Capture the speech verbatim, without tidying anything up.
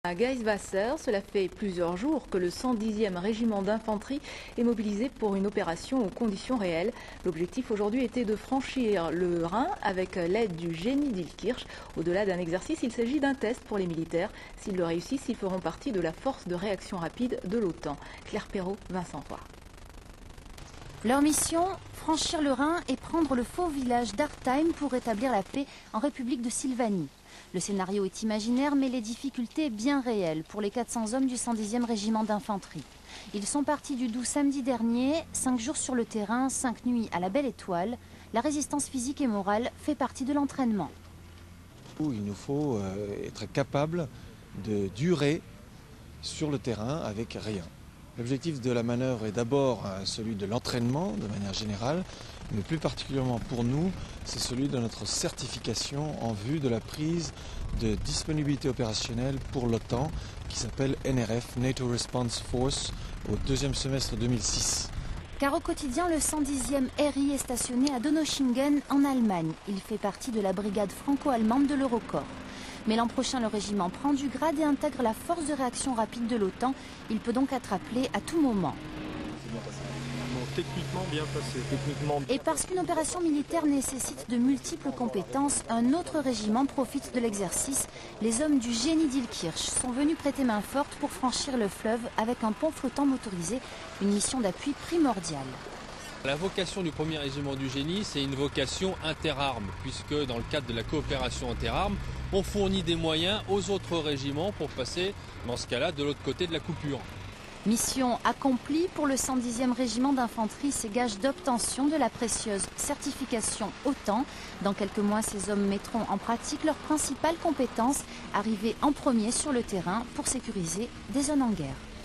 À Geiswasser, cela fait plusieurs jours que le cent dixième régiment d'infanterie est mobilisé pour une opération aux conditions réelles. L'objectif aujourd'hui était de franchir le Rhin avec l'aide du génie d'Ilkirch. Au-delà d'un exercice, il s'agit d'un test pour les militaires. S'ils le réussissent, ils feront partie de la force de réaction rapide de l'OTAN. Claire Perrault, Vincent Roy. Leur mission, franchir le Rhin et prendre le faux village d'Artheim pour rétablir la paix en République de Sylvanie. Le scénario est imaginaire, mais les difficultés bien réelles pour les quatre cents hommes du cent dixième régiment d'infanterie. Ils sont partis du Doubs samedi dernier, cinq jours sur le terrain, cinq nuits à la Belle Étoile. La résistance physique et morale fait partie de l'entraînement. Il nous faut être capable de durer sur le terrain avec rien. L'objectif de la manœuvre est d'abord celui de l'entraînement de manière générale, mais plus particulièrement pour nous, c'est celui de notre certification en vue de la prise de disponibilité opérationnelle pour l'OTAN qui s'appelle N R F, NATO Response Force, au deuxième semestre deux mille six. Car au quotidien, le cent dixième R I est stationné à Donaueschingen en Allemagne. Il fait partie de la brigade franco-allemande de l'Eurocorps. Mais l'an prochain, le régiment prend du grade et intègre la force de réaction rapide de l'OTAN. Il peut donc être appelé à tout moment. Techniquement bien passé. Techniquement... Et parce qu'une opération militaire nécessite de multiples compétences, un autre régiment profite de l'exercice. Les hommes du génie d'Ilkirch sont venus prêter main forte pour franchir le fleuve avec un pont flottant motorisé, une mission d'appui primordiale. La vocation du premier régiment du génie, c'est une vocation interarmes, puisque dans le cadre de la coopération interarmes, on fournit des moyens aux autres régiments pour passer, dans ce cas-là, de l'autre côté de la coupure. Mission accomplie pour le cent dixième régiment d'infanterie, c'est gage d'obtention de la précieuse certification OTAN. Dans quelques mois, ces hommes mettront en pratique leurs principales compétences, arriver en premier sur le terrain pour sécuriser des zones en guerre.